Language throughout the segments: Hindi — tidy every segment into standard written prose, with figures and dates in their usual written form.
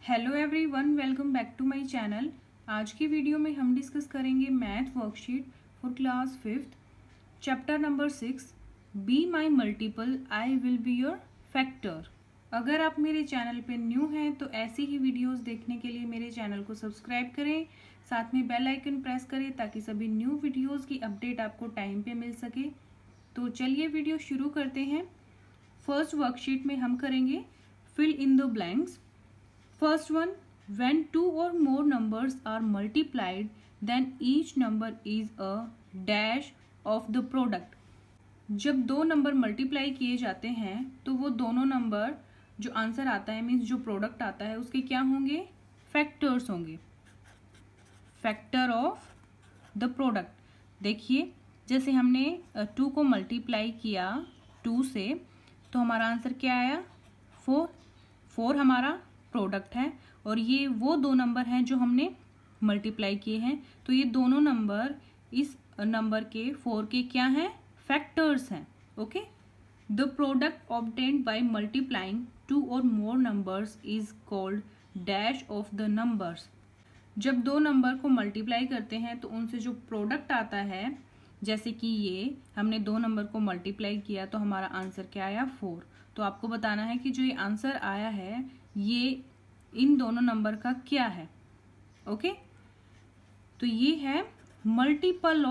Hello everyone, welcome back to my channel. आज की वीडियो में हम डिस्कस करेंगे math worksheet for class 5th chapter number 6 be my multiple I will be your factor. अगर आप मेरे चैनल पे न्यू हैं तो ऐसी ही वीडियोस देखने के लिए मेरे चैनल को सब्सक्राइब करें, साथ में बेल आइकन प्रेस करें ताकि सभी न्यू वीडियोज़ की अपडेट आपको टाइम पे मिल सके। तो चलिए वीडियो शुरू करते हैं। फर्स्ट वर्कशीट में हम करेंगे fill in the blanks. First one, when two or more numbers are multiplied, then each number is a dash of the product. जब दो नंबर मल्टीप्लाई किए जाते हैं तो वो दोनों नंबर जो आंसर आता है मीन्स जो प्रोडक्ट आता है उसके क्या होंगे? फैक्टर्स होंगे। Factor of the product. देखिए जैसे हमने 2 को मल्टीप्लाई किया 2 से तो हमारा आंसर क्या आया? 4 हमारा प्रोडक्ट है और ये वो दो नंबर हैं जो हमने मल्टीप्लाई किए हैं, तो ये दोनों नंबर इस नंबर के 4 के क्या हैं? फैक्टर्स हैं। Okay, the product obtained by multiplying 2 और more numbers is called dash of the numbers. जब दो नंबर को मल्टीप्लाई करते हैं तो उनसे जो प्रोडक्ट आता है, जैसे कि ये हमने दो नंबर को मल्टीप्लाई किया तो हमारा आंसर क्या आया? 4। तो आपको बताना है कि जो ये आंसर आया है ये इन दोनों नंबर का क्या है। ओके, तो ये है मल्टीपल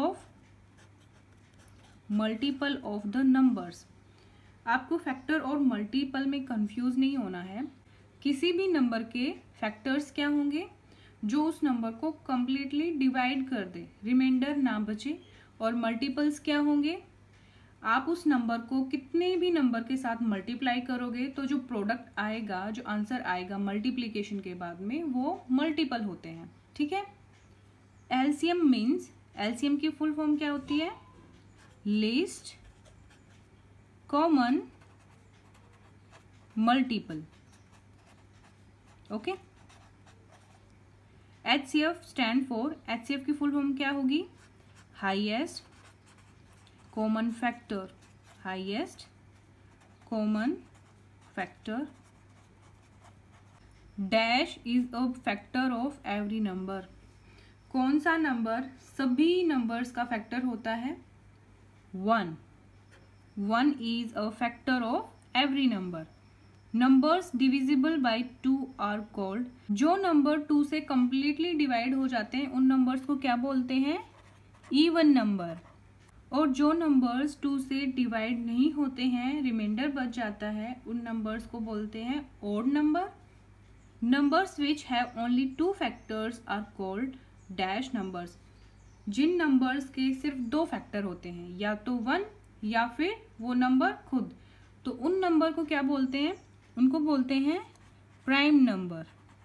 ऑफ द नंबर्स। आपको फैक्टर और मल्टीपल में कंफ्यूज नहीं होना है। किसी भी नंबर के फैक्टर्स क्या होंगे? जो उस नंबर को कंप्लीटली डिवाइड कर दे, रिमाइंडर ना बचे। और मल्टीपल्स क्या होंगे? आप उस नंबर को कितने भी नंबर के साथ मल्टीप्लाई करोगे तो जो प्रोडक्ट आएगा, जो आंसर आएगा मल्टीप्लिकेशन के बाद में, वो मल्टीपल होते हैं। ठीक है। एलसीएम मीन्स, एलसीएम की फुल फॉर्म क्या होती है? Least common multiple. Okay. HCF stand for, HCF की फुल फॉर्म क्या होगी? Highest common factor. Highest common factor. Dash is a factor of every number. कौन सा नंबर सभी नंबर्स का फैक्टर होता है? 1 is a factor of every number. Numbers divisible by 2 are called. जो नंबर 2 से कंप्लीटली डिवाइड हो जाते हैं उन नंबर्स को क्या बोलते हैं? Even number. और जो नंबर्स 2 से डिवाइड नहीं होते हैं, रिमाइंडर बच जाता है, उन नंबर्स को बोलते हैं odd number. Numbers which have only 2 factors are called dash numbers. जिन नंबर्स के सिर्फ 2 फैक्टर होते हैं, या तो 1 या फिर वो नंबर खुद, तो उन नंबर को क्या बोलते हैं? उनको बोलते हैं prime number.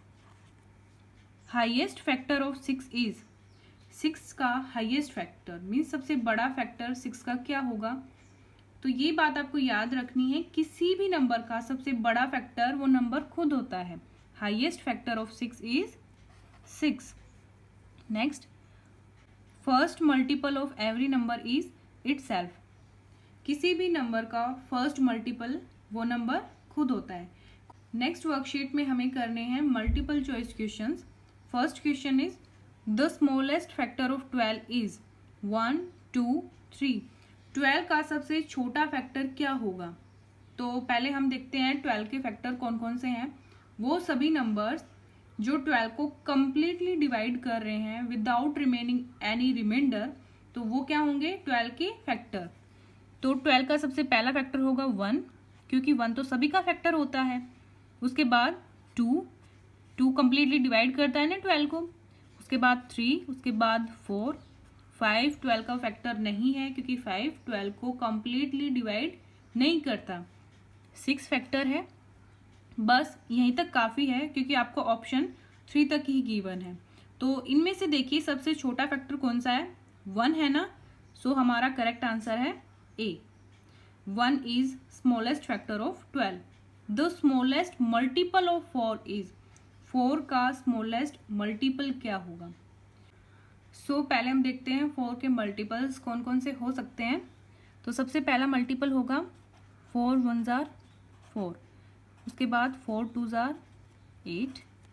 Highest factor of 6 is, 6 का हाईएस्ट फैक्टर मीन्स सबसे बड़ा फैक्टर 6 का क्या होगा? तो ये बात आपको याद रखनी है, किसी भी नंबर का सबसे बड़ा फैक्टर वो नंबर खुद होता है। Highest factor of 6 is 6। Next, first multiple of every number is itself. किसी भी नंबर का फर्स्ट मल्टीपल वो नंबर खुद होता है। नेक्स्ट वर्कशीट में हमें करने हैं multiple choice questions. First question is the smallest factor of 12 is 1, 2, 3। 12 का सबसे छोटा फैक्टर क्या होगा? तो पहले हम देखते हैं 12 के फैक्टर कौन कौन से हैं। वो सभी नंबर्स जो 12 को कंप्लीटली डिवाइड कर रहे हैं विदाउट रिमेनिंग एनी रिमाइंडर, तो वो क्या होंगे? 12 के फैक्टर। तो 12 का सबसे पहला फैक्टर होगा 1, क्योंकि 1 तो सभी का फैक्टर होता है। उसके बाद 2 कंप्लीटली डिवाइड करता है ना 12 को। उसके बाद 3, उसके बाद 4, 5 12 का फैक्टर नहीं है क्योंकि 5 12 को कंप्लीटली डिवाइड नहीं करता। 6 फैक्टर है। बस यहीं तक काफ़ी है क्योंकि आपको ऑप्शन 3 तक ही गिवन है। तो इनमें से देखिए सबसे छोटा फैक्टर कौन सा है? 1 है ना। सो हमारा करेक्ट आंसर है A. 1 is smallest factor of 12। The smallest multiple of 4 is, 4 का स्मॉलेस्ट मल्टीपल क्या होगा? सो पहले हम देखते हैं 4 के मल्टीपल्स कौन कौन से हो सकते हैं। तो सबसे पहला मल्टीपल होगा 4 1 जार 4, उसके बाद 4 2 जार 8,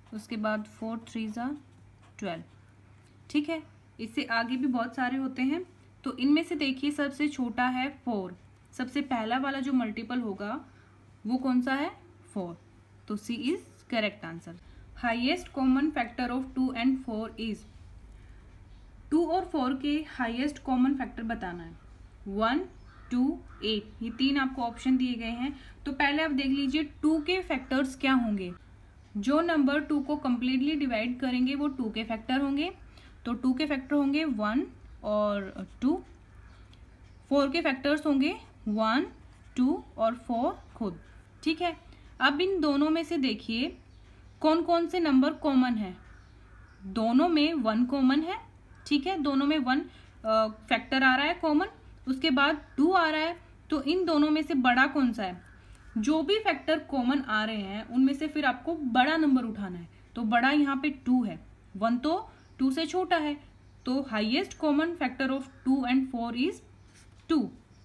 उसके बाद 4 3 ज़ा 12। ठीक है, इससे आगे भी बहुत सारे होते हैं। तो इनमें से देखिए सबसे छोटा है 4, सबसे पहला वाला जो मल्टीपल होगा वो कौन सा है? 4। तो C is correct answer. Highest common factor of 2 and 4 is, 2 और 4 के हाईएस्ट कॉमन फैक्टर बताना है। 1 2 8, ये 3 आपको ऑप्शन दिए गए हैं। तो पहले आप देख लीजिए 2 के फैक्टर्स क्या होंगे। जो नंबर 2 को कम्प्लीटली डिवाइड करेंगे वो 2 के फैक्टर होंगे। तो 2 के फैक्टर होंगे 1 और 2। 4 के फैक्टर्स होंगे 1 2 और 4 खुद। ठीक है, अब इन दोनों में से देखिए कौन कौन से नंबर कॉमन है। दोनों में 1 कॉमन है। ठीक है, दोनों में 1 फैक्टर आ रहा है कॉमन, उसके बाद 2 आ रहा है। तो इन दोनों में से बड़ा कौन सा है? जो भी फैक्टर कॉमन आ रहे हैं उनमें से फिर आपको बड़ा नंबर उठाना है। तो बड़ा यहाँ पे 2 है, 1 तो 2 से छोटा है। तो highest common factor of 2 and 4 is 2।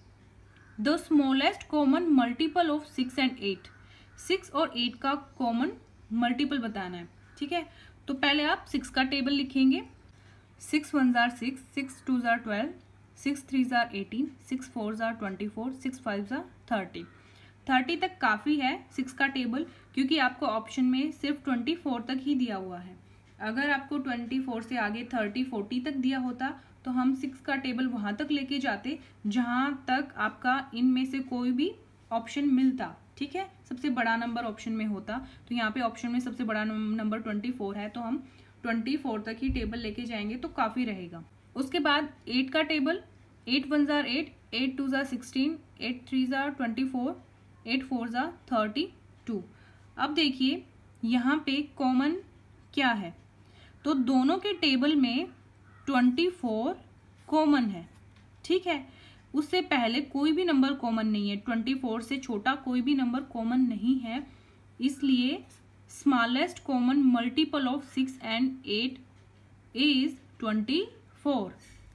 The smallest common multiple of 6 and 8, 6 और 8 का कॉमन मल्टीपल बताना है। ठीक है, तो पहले आप 6 का टेबल लिखेंगे। 6 1 जार 6, 6 2 जार 12, 6 3 जार 18, 6 4 जार 24, 6 5 जार 30। 30 तक काफ़ी है 6 का टेबल, क्योंकि आपको ऑप्शन में सिर्फ 24 तक ही दिया हुआ है। अगर आपको 24 से आगे 30 40 तक दिया होता तो हम 6 का टेबल वहाँ तक लेके जाते जहाँ तक आपका इनमें से कोई भी ऑप्शन मिलता। ठीक है, सबसे बड़ा नंबर ऑप्शन में होता। तो यहाँ पे ऑप्शन में सबसे बड़ा नंबर 24 है, तो हम 24 तक ही टेबल लेके जाएंगे तो काफ़ी रहेगा। उसके बाद 8 का टेबल, 8 1 जार 8, 8 2 जार 16, 8 3 जार 24, 8 4 जार 32। अब देखिए यहाँ पे कॉमन क्या है, तो दोनों के टेबल में 24 कॉमन है। ठीक है, उससे पहले कोई भी नंबर कॉमन नहीं है, 24 से छोटा कोई भी नंबर कॉमन नहीं है, इसलिए smallest common multiple of 6 and 8 is 24।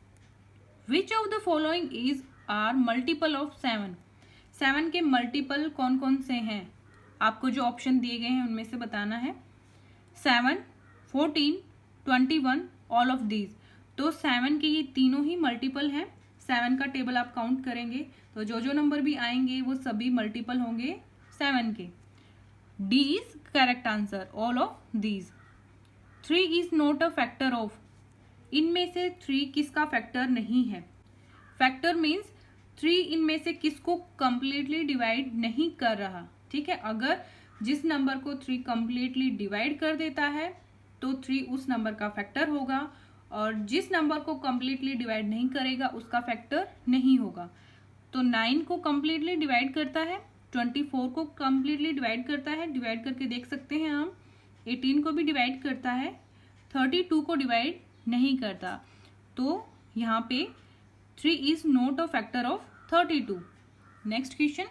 Which of the following is are multiple of 7, 7 के मल्टीपल कौन कौन से हैं? आपको जो ऑप्शन दिए गए हैं उनमें से बताना है। 7 14 21 ऑल ऑफ दीज। तो 7 के ये तीनों ही मल्टीपल हैं। 7 का टेबल आप काउंट करेंगे तो जो जो नंबर भी आएंगे वो सभी मल्टीपल होंगे 7 के। D is correct answer, all of these. 3 is not a factor of, इनमें से 3 किसका फैक्टर नहीं है? फैक्टर मीन्स 3 इनमें से किसको कंप्लीटली डिवाइड नहीं कर रहा। ठीक है, अगर जिस नंबर को 3 कंप्लीटली डिवाइड कर देता है तो 3 उस नंबर का फैक्टर होगा, और जिस नंबर को कंप्लीटली डिवाइड नहीं करेगा उसका फैक्टर नहीं होगा। तो 9 को कंप्लीटली डिवाइड करता है, 24 को कंप्लीटली डिवाइड करता है, डिवाइड करके देख सकते हैं हम। 18 को भी डिवाइड करता है, 32 को डिवाइड नहीं करता। तो यहाँ पे 3 is not a factor of 32। Next question,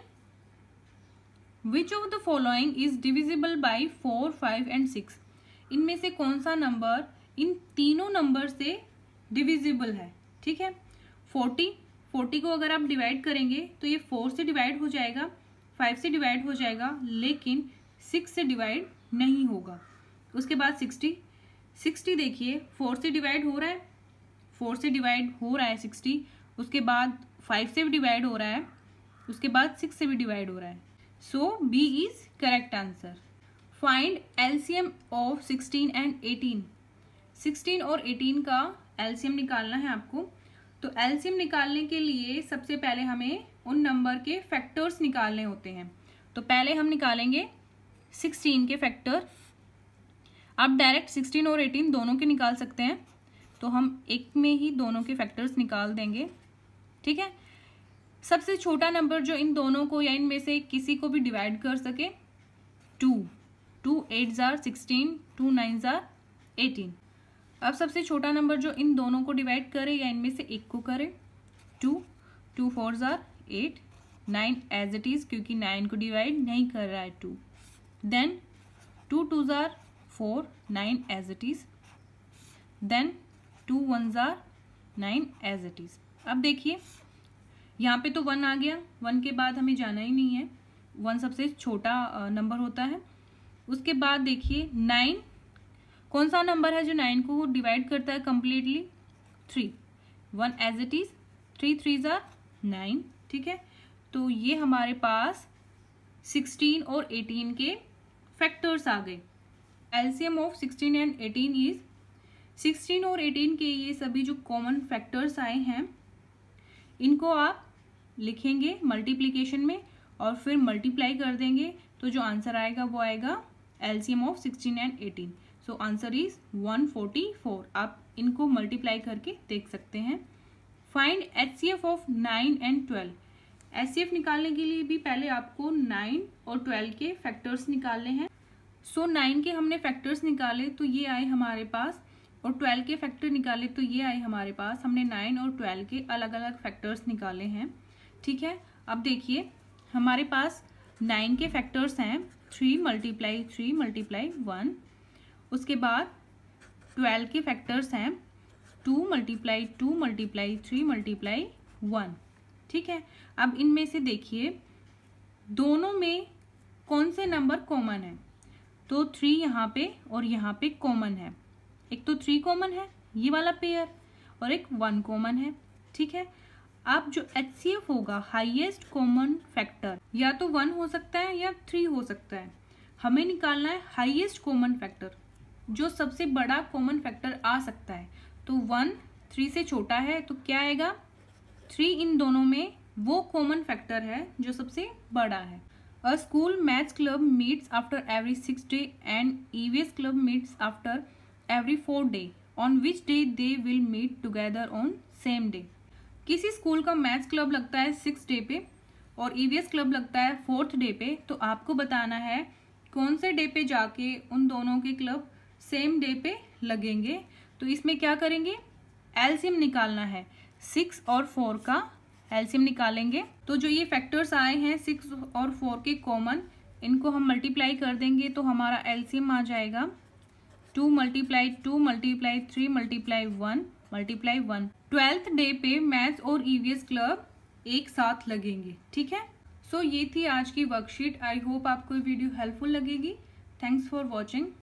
which of the following is divisible by 4 5 and 6, इनमें से कौन सा नंबर इन तीनों नंबर से डिविजिबल है? ठीक है, 40 को अगर आप डिवाइड करेंगे तो ये 4 से डिवाइड हो जाएगा, 5 से डिवाइड हो जाएगा, लेकिन 6 से डिवाइड नहीं होगा। उसके बाद 60 देखिए 4 से डिवाइड हो रहा है, 4 से डिवाइड हो रहा है 60, उसके बाद 5 से भी डिवाइड हो रहा है, उसके बाद 6 से भी डिवाइड हो रहा है। So B is correct answer. Find LCM of 16 and 18, 16 और 18 का एलसीएम निकालना है आपको। तो एलसीएम निकालने के लिए सबसे पहले हमें उन नंबर के फैक्टर्स निकालने होते हैं। तो पहले हम निकालेंगे 16 के फैक्टर। आप डायरेक्ट 16 और 18 दोनों के निकाल सकते हैं, तो हम एक में ही दोनों के फैक्टर्स निकाल देंगे। ठीक है, सबसे छोटा नंबर जो इन दोनों को या इनमें से किसी को भी डिवाइड कर सके, 2 8 जार 16, 2 9 जार 18। अब सबसे छोटा नंबर जो इन दोनों को डिवाइड करे या इनमें से एक को करे, 2 4 जार 8, 9 एज इट इज, क्योंकि 9 को डिवाइड नहीं कर रहा है 2। देन 2 2 जार 4, 9 एज इट इज। देन 2 1 जार 9 एज इट इज। अब देखिए यहाँ पे तो 1 आ गया, 1 के बाद हमें जाना ही नहीं है, 1 सबसे छोटा नंबर होता है। उसके बाद देखिए 9 कौन सा नंबर है जो 9 को डिवाइड करता है completely? 3। 1 as it is, 3 3s are 9, ठीक है। तो ये हमारे पास 16 और 18 के फैक्टर्स आ गए। एलसीएम ऑफ 16 एंड 18 इज 16 और 18 के ये सभी जो कॉमन फैक्टर्स आए हैं इनको आप लिखेंगे मल्टीप्लिकेशन में और फिर मल्टीप्लाई कर देंगे, तो जो आंसर आएगा वो आएगा LCM of 16 and 18। So answer is 144। आप इनको मल्टीप्लाई करके देख सकते हैं। Find HCF of 9 and 12। HCF निकालने के लिए भी पहले आपको 9 और 12 के फैक्टर्स निकालने हैं। सो 9 के हमने फैक्टर्स निकाले तो ये आए हमारे पास, और 12 के फैक्टर निकाले तो ये आए हमारे पास। हमने 9 और 12 के अलग अलग फैक्टर्स निकाले हैं, ठीक है। अब देखिए हमारे पास 9 के फैक्टर्स हैं 3 मल्टीप्लाई 3 मल्टीप्लाई 1। उसके बाद 12 के फैक्टर्स हैं 2 मल्टीप्लाई 2 मल्टीप्लाई 3 मल्टीप्लाई 1, ठीक है। अब इनमें से देखिए दोनों में कौन से नंबर कॉमन है? तो 3 यहाँ पे और यहाँ पे कॉमन है। एक तो 3 कॉमन है ये वाला पेयर, और एक 1 कॉमन है, ठीक है। अब जो एचसीएफ होगा हाईएस्ट कॉमन फैक्टर या तो 1 हो सकता है या 3 हो सकता है। हमें निकालना है हाईएस्ट कॉमन फैक्टर, जो सबसे बड़ा कॉमन फैक्टर आ सकता है। तो 1 3 से छोटा है तो क्या आएगा? 3 इन दोनों में वो कॉमन फैक्टर है जो सबसे बड़ा है। A school maths club meets after every 6 day and EVS club meets after every 4 day. On which day they will meet together on same day. किसी स्कूल का मैथ्स क्लब लगता है 6 डे पे और ईवीएस क्लब लगता है 4th डे पे, तो आपको बताना है कौन से डे पे जाके उन दोनों के क्लब सेम डे पे लगेंगे। तो इसमें क्या करेंगे? एलसीएम निकालना है। 6 और 4 का एलसीएम निकालेंगे। तो जो ये फैक्टर्स आए हैं 6 और 4 के कॉमन, इनको हम मल्टीप्लाई कर देंगे तो हमारा एलसीएम आ जाएगा 2 multiply 2 multiply 3 multiply 1 multiply 1। 12th day पे मैथ्स और ईवीएस क्लब एक साथ लगेंगे, ठीक है। सो ये थी आज की वर्कशीट। आई होप आपको वीडियो हेल्पफुल लगेगी। Thanks for watching.